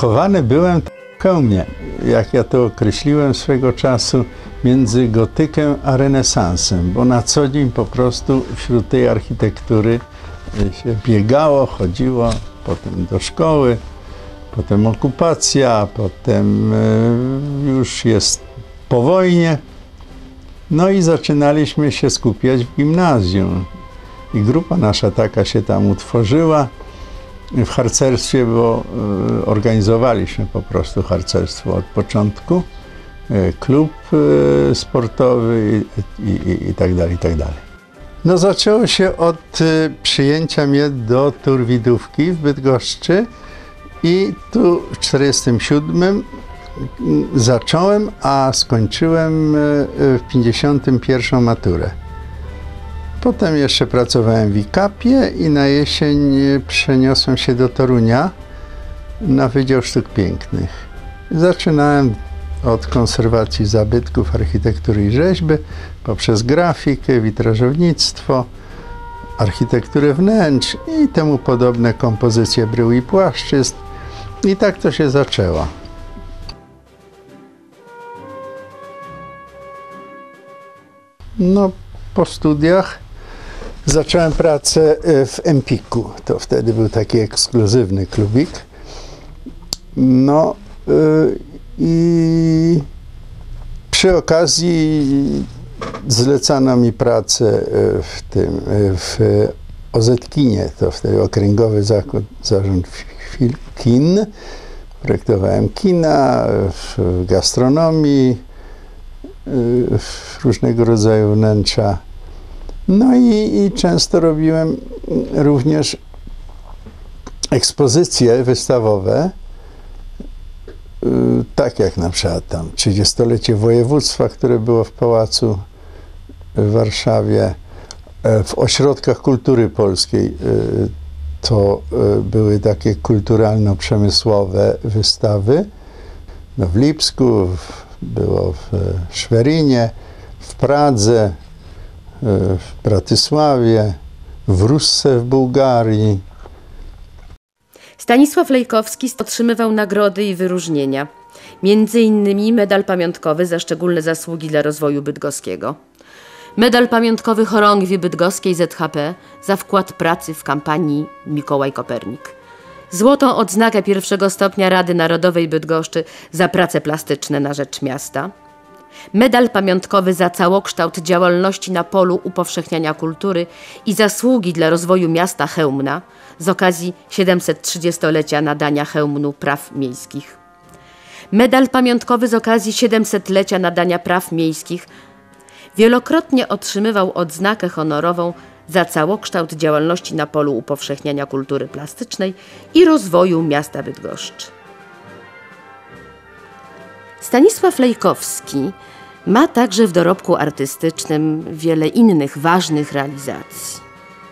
Wychowany byłem w Chełmie, jak ja to określiłem swego czasu, między gotykiem a renesansem, bo na co dzień po prostu wśród tej architektury się biegało, chodziło, potem do szkoły, potem okupacja, potem już jest po wojnie. No i zaczynaliśmy się skupiać w gimnazjum. I grupa nasza taka się tam utworzyła w harcerstwie, bo organizowaliśmy po prostu harcerstwo od początku. Klub sportowy i tak dalej, i tak dalej. No zaczęło się od przyjęcia mnie do Turwidówki w Bydgoszczy i tu w 1947 zacząłem, a skończyłem w 1951 maturę. Potem jeszcze pracowałem w IKAP-ie i na jesień przeniosłem się do Torunia na Wydział Sztuk Pięknych. Zaczynałem od konserwacji zabytków, architektury i rzeźby, poprzez grafikę, witrażownictwo, architekturę wnętrz i temu podobne kompozycje brył i płaszczyzn. I tak to się zaczęło. No, po studiach zacząłem pracę w Empiku. To wtedy był taki ekskluzywny klubik. No i przy okazji zlecano mi pracę w OZ-kinie, to wtedy Okręgowy Zarząd Kin. Projektowałem kina, w gastronomii, w różnego rodzaju wnętrza. No i często robiłem również ekspozycje wystawowe, tak jak na przykład tam 30-lecie województwa, które było w Pałacu w Warszawie, w ośrodkach kultury polskiej. To były takie kulturalno-przemysłowe wystawy. No, w Lipsku, było w Szwerinie, w Pradze, w Bratysławie, w Russe w Bułgarii. Stanisław Lejkowski otrzymywał nagrody i wyróżnienia, między innymi medal pamiątkowy za szczególne zasługi dla rozwoju bydgoskiego, medal pamiątkowy chorągwi bydgoskiej ZHP za wkład pracy w kampanii Mikołaj Kopernik, złotą odznakę pierwszego stopnia Rady Narodowej Bydgoszczy za prace plastyczne na rzecz miasta, medal pamiątkowy za całokształt działalności na polu upowszechniania kultury i zasługi dla rozwoju miasta Chełmna z okazji 730-lecia nadania Chełmnu praw miejskich, medal pamiątkowy z okazji 700-lecia nadania praw miejskich. Wielokrotnie otrzymywał odznakę honorową za całokształt działalności na polu upowszechniania kultury plastycznej i rozwoju miasta Bydgoszczy. Stanisław Lejkowski ma także w dorobku artystycznym wiele innych ważnych realizacji.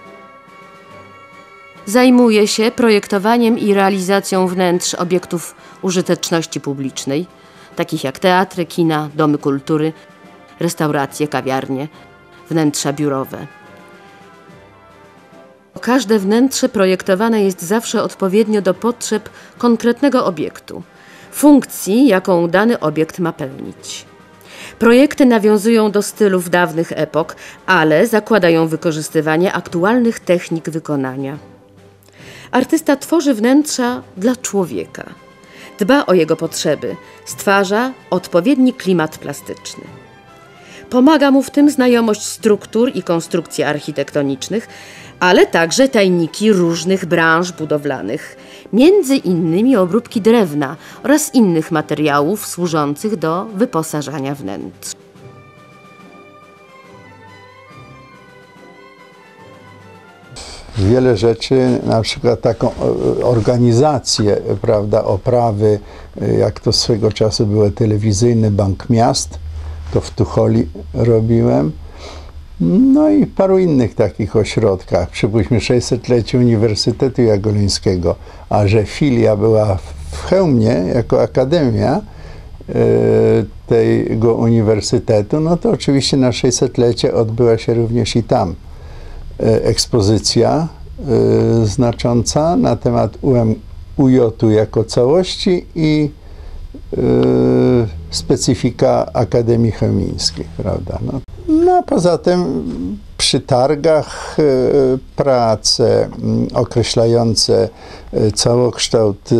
Zajmuje się projektowaniem i realizacją wnętrz obiektów użyteczności publicznej, takich jak teatry, kina, domy kultury, restauracje, kawiarnie, wnętrza biurowe. Każde wnętrze projektowane jest zawsze odpowiednio do potrzeb konkretnego obiektu, funkcji, jaką dany obiekt ma pełnić. Projekty nawiązują do stylów dawnych epok, ale zakładają wykorzystywanie aktualnych technik wykonania. Artysta tworzy wnętrza dla człowieka, dba o jego potrzeby, stwarza odpowiedni klimat plastyczny. Pomaga mu w tym znajomość struktur i konstrukcji architektonicznych, ale także tajniki różnych branż budowlanych, między innymi obróbki drewna oraz innych materiałów służących do wyposażania wnętrz. Wiele rzeczy, na przykład taką organizację, prawda, oprawy, jak to swego czasu był telewizyjny Bank Miast, to w Tucholi robiłem. No i w paru innych takich ośrodkach. Przypuśćmy 600-lecie Uniwersytetu Jagiellońskiego, a że filia była w Chełmie jako akademia tego uniwersytetu, no to oczywiście na 600-lecie odbyła się również i tam ekspozycja znacząca na temat UJ-u jako całości i specyfika Akademii Chełmińskiej, prawda? No poza tym przy targach prace określające całokształt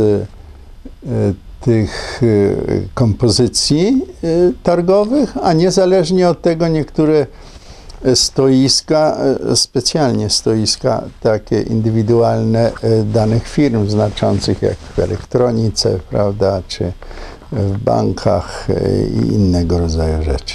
tych kompozycji targowych, a niezależnie od tego niektóre stoiska, specjalnie stoiska takie indywidualne danych firm znaczących jak w elektronice, prawda, czy w bankach i innego rodzaju rzeczy.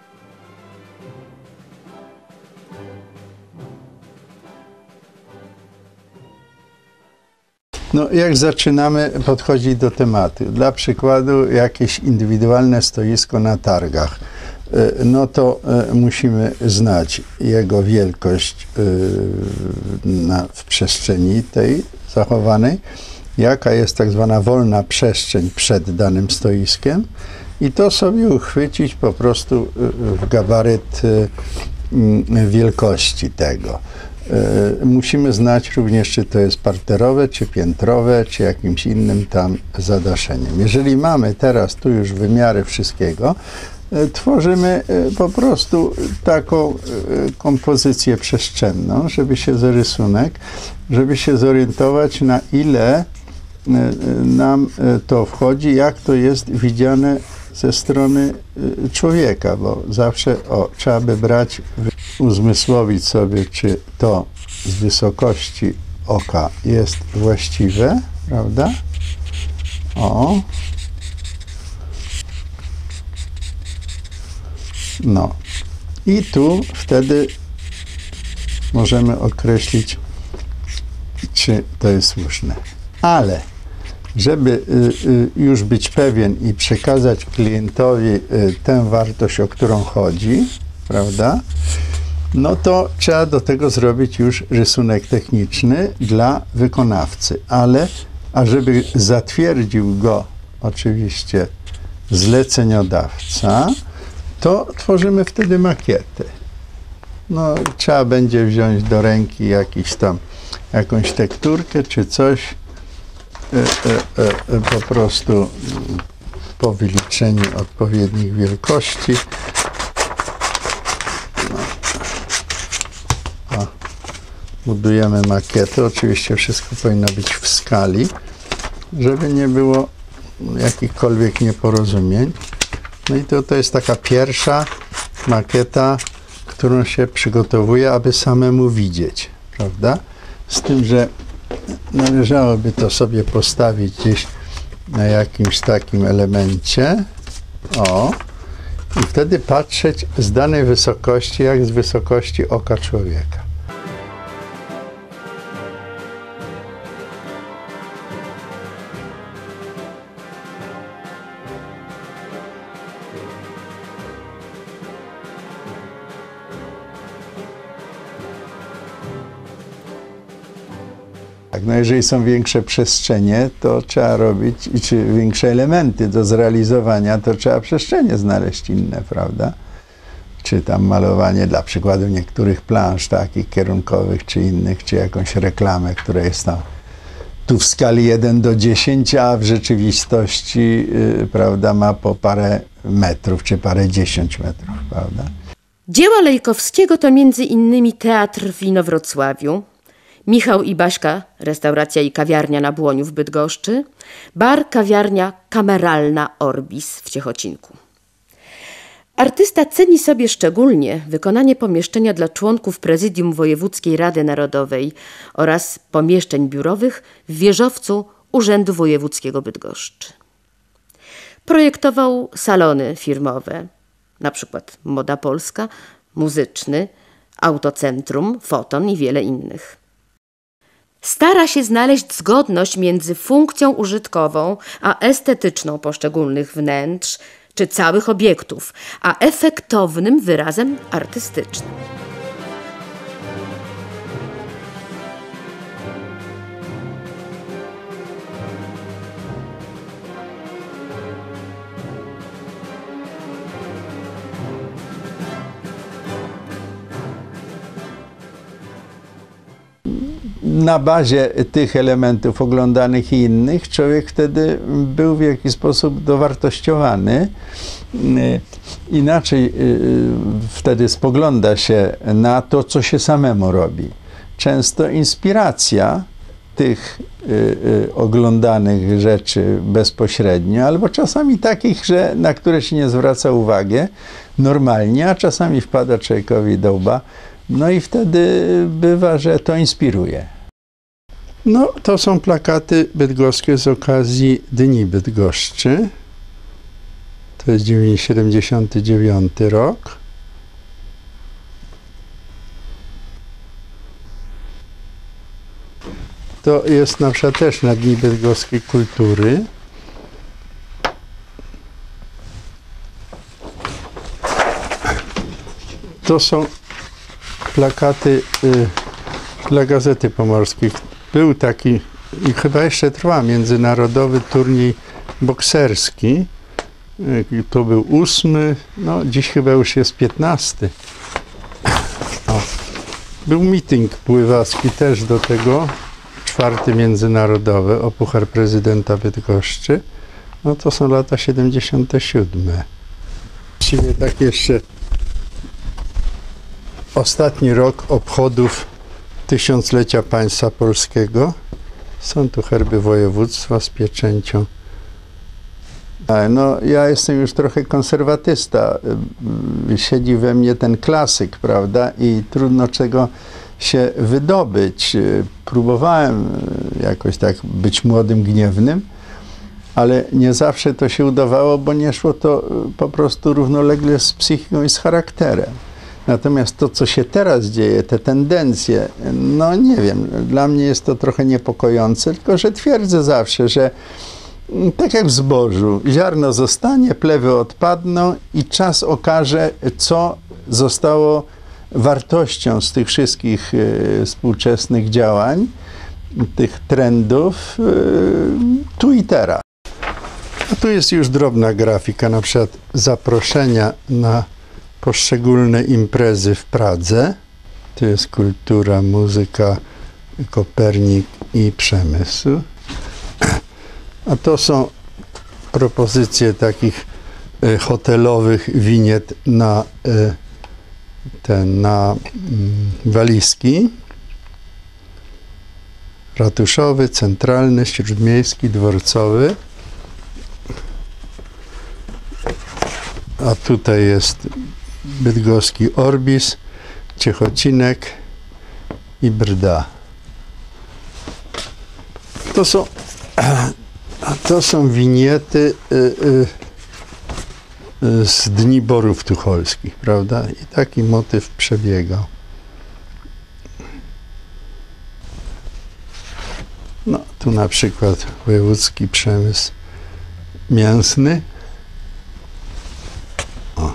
No, jak zaczynamy podchodzić do tematu, dla przykładu jakieś indywidualne stoisko na targach, no to musimy znać jego wielkość w przestrzeni tej zachowanej, jaka jest tak zwana wolna przestrzeń przed danym stoiskiem i to sobie uchwycić po prostu w gabaryt wielkości tego. Musimy znać również, czy to jest parterowe, czy piętrowe, czy jakimś innym tam zadaszeniem. Jeżeli mamy teraz tu już wymiary wszystkiego, tworzymy po prostu taką kompozycję przestrzenną, żeby się zorientować, na ile nam to wchodzi, jak to jest widziane ze strony człowieka, bo zawsze trzeba by brać, uzmysłowić sobie, czy to z wysokości oka jest właściwe, prawda? No. I tu wtedy możemy określić, czy to jest słuszne. Ale żeby już być pewien i przekazać klientowi tę wartość, o którą chodzi, prawda, no to trzeba do tego zrobić już rysunek techniczny dla wykonawcy. Ale, ażeby zatwierdził go oczywiście zleceniodawca, to tworzymy wtedy makietę. No, trzeba będzie wziąć do ręki jakąś tekturkę czy coś, po prostu po wyliczeniu odpowiednich wielkości. Budujemy makietę. Oczywiście wszystko powinno być w skali, żeby nie było jakichkolwiek nieporozumień. No i to jest taka pierwsza makieta, którą się przygotowuje, aby samemu widzieć, prawda? Z tym, że należałoby to sobie postawić gdzieś na jakimś takim elemencie, i wtedy patrzeć z danej wysokości, jak z wysokości oka człowieka. No jeżeli są większe przestrzenie, to trzeba robić, czy większe elementy do zrealizowania, to trzeba przestrzenie znaleźć inne, prawda? Czy tam malowanie, dla przykładu niektórych plansz takich kierunkowych, czy innych, czy jakąś reklamę, która jest tam tu w skali 1 do 10, a w rzeczywistości, prawda, ma po parę metrów, czy parędziesiąt metrów, prawda? Dzieła Lejkowskiego to między innymi Teatr w Inowrocławiu, Michał i Baśka, restauracja i kawiarnia na Błoniu w Bydgoszczy, bar, kawiarnia kameralna Orbis w Ciechocinku. Artysta ceni sobie szczególnie wykonanie pomieszczenia dla członków Prezydium Wojewódzkiej Rady Narodowej oraz pomieszczeń biurowych w wieżowcu Urzędu Wojewódzkiego Bydgoszczy. Projektował salony firmowe, na przykład Moda Polska, Muzyczny, Autocentrum, Foton i wiele innych. Stara się znaleźć zgodność między funkcją użytkową a estetyczną poszczególnych wnętrz czy całych obiektów, a efektownym wyrazem artystycznym. na bazie tych elementów oglądanych i innych człowiek wtedy był w jakiś sposób dowartościowany. Inaczej wtedy spogląda się na to, co się samemu robi. Często inspiracja tych oglądanych rzeczy bezpośrednio, albo czasami takich, na które się nie zwraca uwagi normalnie, a czasami wpada człowiekowi do łba. No i wtedy bywa, że to inspiruje. No, to są plakaty bydgoskie z okazji Dni Bydgoszczy. To jest 79 rok. To jest na przykład też na Dni Bydgoskiej Kultury. To są plakaty dla Gazety Pomorskiej. Był taki, i chyba jeszcze trwa, międzynarodowy turniej bokserski. To był 8, no dziś chyba już jest 15. O. Był meeting pływacki też do tego, 4. międzynarodowy o Puchar Prezydenta Bydgoszczy. No to są lata 77. Właściwie tak jeszcze ostatni rok obchodów tysiąclecia państwa polskiego. Są tu herby województwa z pieczęcią. No, ja jestem już trochę konserwatysta. Siedzi we mnie ten klasyk, prawda? I trudno czego się wydobyć. Próbowałem jakoś tak być młodym, gniewnym, ale nie zawsze to się udawało, bo nie szło to po prostu równolegle z psychiką i z charakterem. Natomiast to, co się teraz dzieje, te tendencje, no nie wiem, dla mnie jest to trochę niepokojące, tylko że twierdzę zawsze, że tak jak w zbożu, ziarno zostanie, plewy odpadną i czas okaże, co zostało wartością z tych wszystkich współczesnych działań, tych trendów, tu i teraz. A tu jest już drobna grafika, na przykład zaproszenia na poszczególne imprezy w Pradze. Tu jest kultura, muzyka, Kopernik i przemysł. A to są propozycje takich hotelowych winiet na walizki. Ratuszowy, centralny, śródmiejski, dworcowy. A tutaj jest bydgoski Orbis, Ciechocinek i Brda. To są winiety z Dni Borów Tucholskich, prawda? I taki motyw przebiegał. No, tu na przykład wojewódzki przemysł mięsny. O.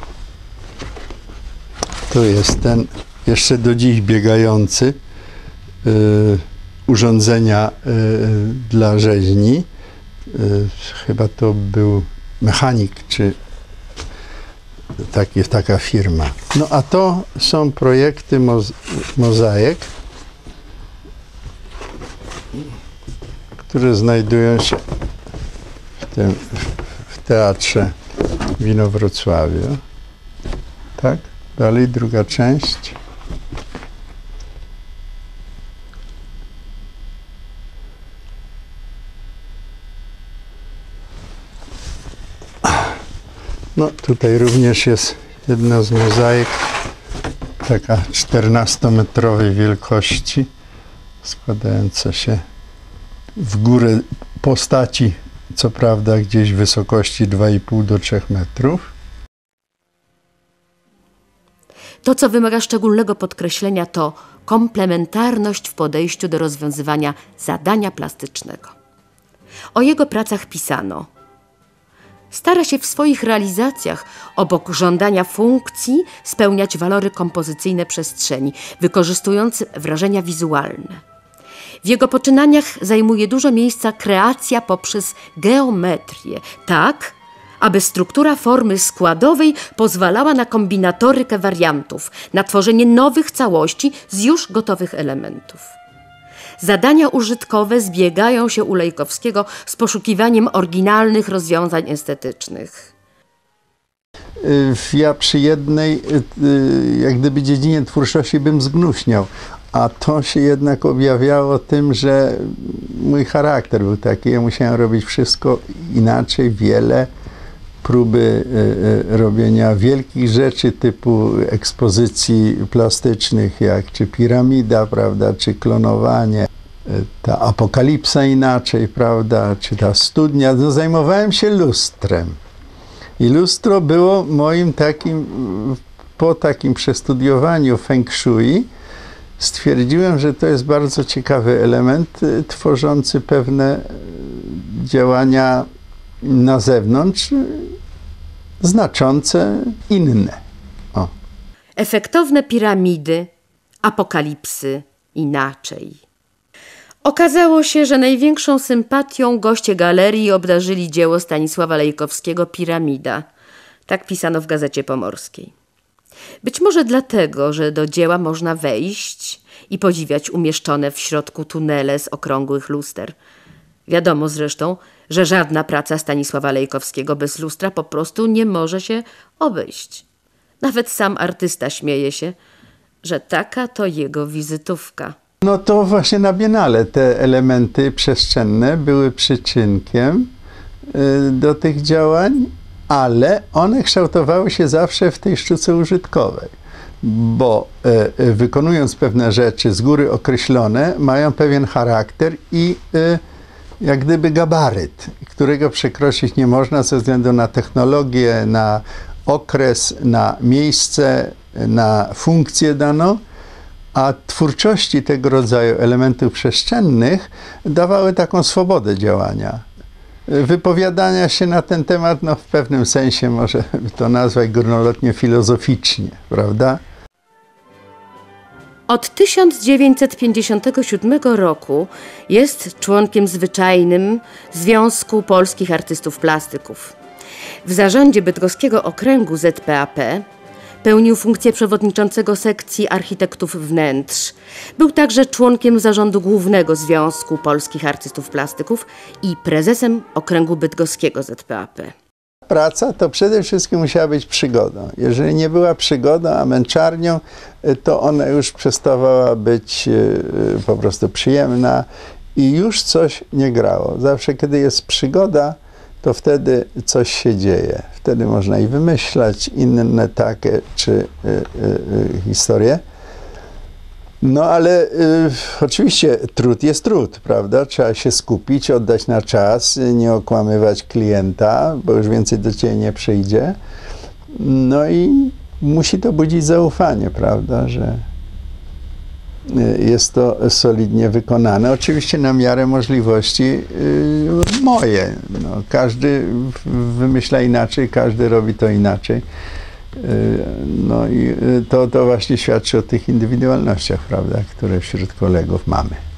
Tu jest ten jeszcze do dziś biegający urządzenia dla rzeźni. Chyba to był mechanik, czy taka firma. No a to są projekty mozaik, które znajdują się w Teatrze w Inowrocławiu. Tak? Dalej druga część. No tutaj również jest jedna z mozaik, taka 14-metrowej wielkości, składająca się w górę postaci, co prawda gdzieś w wysokości 2,5 do 3 metrów. To, co wymaga szczególnego podkreślenia, to komplementarność w podejściu do rozwiązywania zadania plastycznego. O jego pracach pisano: stara się w swoich realizacjach obok żądania funkcji spełniać walory kompozycyjne przestrzeni, wykorzystując wrażenia wizualne. W jego poczynaniach zajmuje dużo miejsca kreacja poprzez geometrię, tak aby struktura formy składowej pozwalała na kombinatorykę wariantów, na tworzenie nowych całości z już gotowych elementów. Zadania użytkowe zbiegają się u Lejkowskiego z poszukiwaniem oryginalnych rozwiązań estetycznych. Ja przy jednej, jak gdyby dziedzinie twórczości bym zgnuśniał, a to się jednak objawiało tym, że mój charakter był taki, ja musiałem robić wszystko inaczej, wiele, próby robienia wielkich rzeczy typu ekspozycji plastycznych, jak czy piramida, prawda, czy klonowanie, ta apokalipsa inaczej, prawda, czy ta studnia. No, zajmowałem się lustrem. I lustro było moim takim, po takim przestudiowaniu feng shui, stwierdziłem, że to jest bardzo ciekawy element tworzący pewne działania na zewnątrz, znaczące inne. O. Efektowne piramidy, apokalipsy inaczej. Okazało się, że największą sympatią goście galerii obdarzyli dzieło Stanisława Lejkowskiego Piramida. Tak pisano w Gazecie Pomorskiej. Być może dlatego, że do dzieła można wejść i podziwiać umieszczone w środku tunele z okrągłych luster. Wiadomo zresztą, że żadna praca Stanisława Lejkowskiego bez lustra po prostu nie może się obejść. Nawet sam artysta śmieje się, że taka to jego wizytówka. No to właśnie na Biennale te elementy przestrzenne były przyczynkiem do tych działań, ale one kształtowały się zawsze w tej sztuce użytkowej, bo wykonując pewne rzeczy z góry określone, mają pewien charakter i jak gdyby gabaryt, którego przekroczyć nie można ze względu na technologię, na okres, na miejsce, na funkcję daną, a twórczości tego rodzaju elementów przestrzennych dawały taką swobodę działania. Wypowiadania się na ten temat, no w pewnym sensie może to nazwać górnolotnie filozoficznie, prawda? Od 1957 roku jest członkiem zwyczajnym Związku Polskich Artystów Plastyków. W zarządzie bydgoskiego okręgu ZPAP pełnił funkcję przewodniczącego sekcji architektów wnętrz. Był także członkiem zarządu głównego Związku Polskich Artystów Plastyków i prezesem okręgu bydgoskiego ZPAP. Praca to przede wszystkim musiała być przygodą. Jeżeli nie była przygodą, a męczarnią, to ona już przestawała być po prostu przyjemna i już coś nie grało. Zawsze, kiedy jest przygoda, to wtedy coś się dzieje. Wtedy można i wymyślać inne takie historie. No ale oczywiście trud jest trud, prawda? Trzeba się skupić, oddać na czas, nie okłamywać klienta, bo już więcej do ciebie nie przyjdzie. No i musi to budzić zaufanie, prawda, że jest to solidnie wykonane. Oczywiście na miarę możliwości moje. No, każdy wymyśla inaczej, każdy robi to inaczej. No i to właśnie świadczy o tych indywidualnościach, prawda, które wśród kolegów mamy.